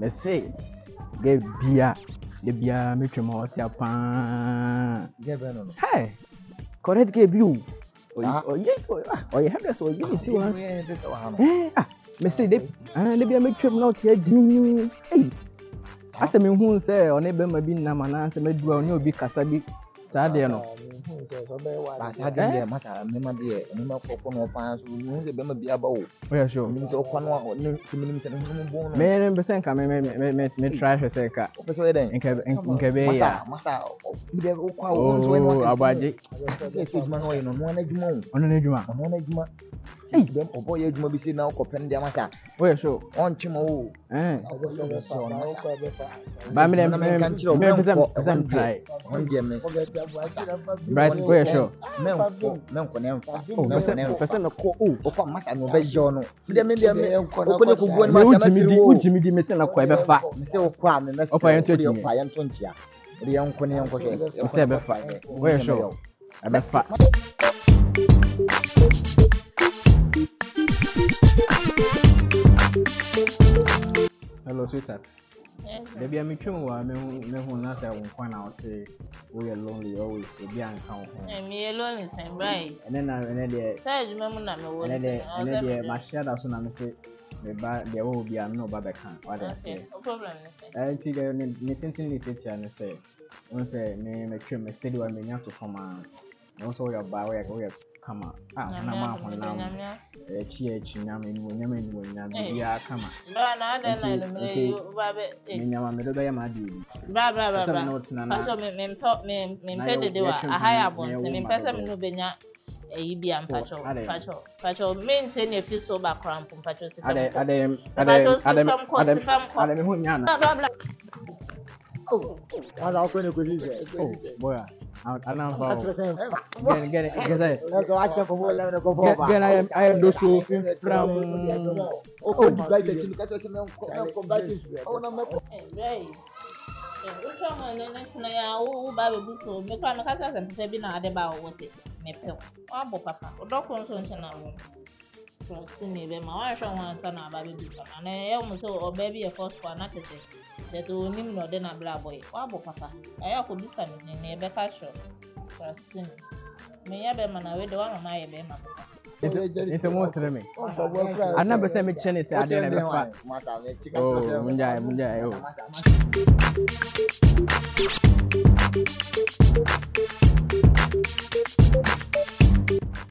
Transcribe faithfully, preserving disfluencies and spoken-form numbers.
me say get bia the bia me twem ho tia pa get be no hey correct get you oh yeah oh yeah have so you see one eh ah me say the ah the bia me twem no tia din hey asa me hu say one be ma bi na mana say me dua one obi kasa bi saa de no ba saa de masa me ma de me ma kokko no pa so hu de be ma bi aba wo yeah sure me so kwa no ne timi se no bo no me me sen ka me me me me try to say ka o so eden nke nke be ya masa ide o kwa wo so no oh abaje se se juma no no no na juma ono na juma ono na juma eh dem obo ye juma bi se na ko pen de masa oh yeah sure on twema wo eh ba me me me me try on de me right oh yeah sure men ko men ko nem fa oh me person me ko oh o ko masa no be jo no de me de me o ko ne ko guo ni masa me di ujimi di me se na ko e be fa me se o kwa me me se o fa yan to chi o fa yan to ntia de yan ko ne yan ko hwe me se be fa oh yeah sure e be fa hello sweetheart the be me twem wa me me hu na say won kwa na o say we are lonely always so be an kan ho eh me lonely say right and then and then the say juma mu na me wo and then and then the ma share that so na me say me ba the wo be am no ba be kan what I say no problem say eh ti the ni tintin ni tetia ne say won say me me twem me steady wa me nya to form am no so your ba we we kama ah na ma ho na eh chi e chi nya me ni nya me ni nya me ya kama ba na da na no me ba be me nya ma me do be ya ma di ba ba ba ba so me me me me pe de wa a high abonse me pesa me no benya eyi bi ampacho pacho pacho main say na fi so background pacho si ade ade ade ade ade ade me hu nya na bla bla oh ala ko ne ko ji oh boy ana ba get get get that so acha ko mo la ko bo ba get I am I am do so from oh di ba te chini ka to se me ko ba te oh na me right eh o chama na na tina ya o ba be bu so me kwa me ka sa se mpe bi na ade ba wo se me pe o abo papa o do ko nso nche na wo so si me be ma wa hwe wan sa na ba be bi sa na e mo so o ba bi e first kwa na tete so nim no de na bla boy wa bo papa aya ko bisa me ne be ka sho krasin me ya be mana we de wa mama ye be ma papa it's a monster me ana be say me chene say ade na be fa oh munja munja oh